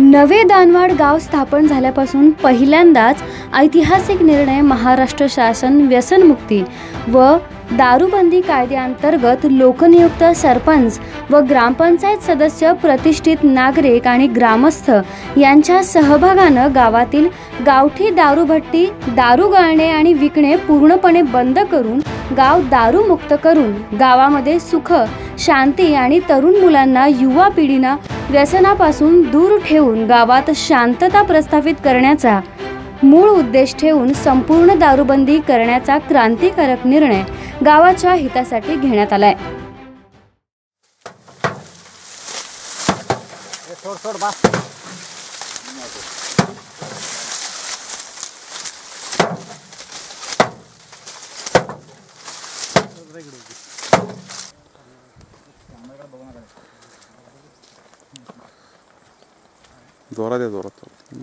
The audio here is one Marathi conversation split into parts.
नवे दानवाड गाव स्थापन झाल्यापासून पहिल्यांदाच ऐतिहासिक निर्णय महाराष्ट्र शासन व्यसनमुक्ती व दारूबंदी कायद्याअंतर्गत लोकनियुक्त सरपंच व ग्रामपंचायत सदस्य, प्रतिष्ठित नागरिक आणि ग्रामस्थ यांच्या सहभागानं गावातील गावठी दारूभट्टी, दारू गाळणे आणि विकणे पूर्णपणे बंद करून गाव दारूमुक्त करून गावामध्ये सुख, शांती आणि तरुण मुलांना, युवा पिढींना व्यसनापासून दूर ठेवून गावात शांतता प्रस्थापित करण्याचा मूळ उद्देश ठेवून संपूर्ण दारूबंदी करण्याचा क्रांतिकारक निर्णय गावाच्या हितासाठी घेण्यात आलाय। जोरात आहे, जोरात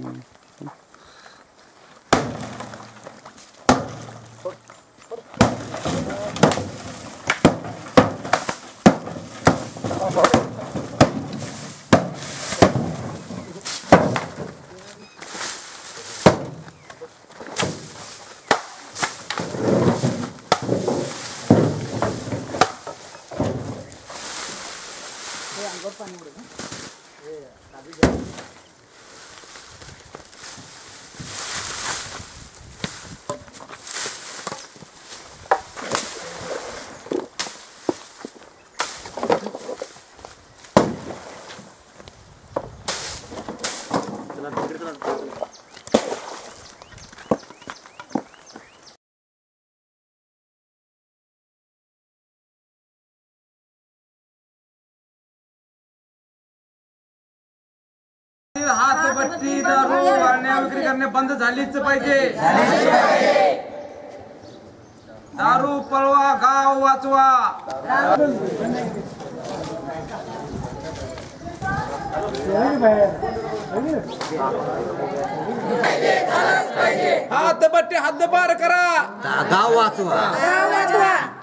हातभट्टी, दारू गाळण्या विक्री करणे बंद झालीच पाहिजे। दारू पळवा, गाव वाचवा। हातभट्टी हद्दपार करा, गाव वाचवा।